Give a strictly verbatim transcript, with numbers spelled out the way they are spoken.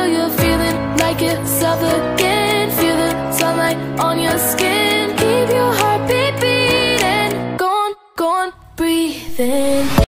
till you're feeling like yourself again. Feel the sunlight on your skin. Keep your heartbeat beating. Go on, go on, breathing.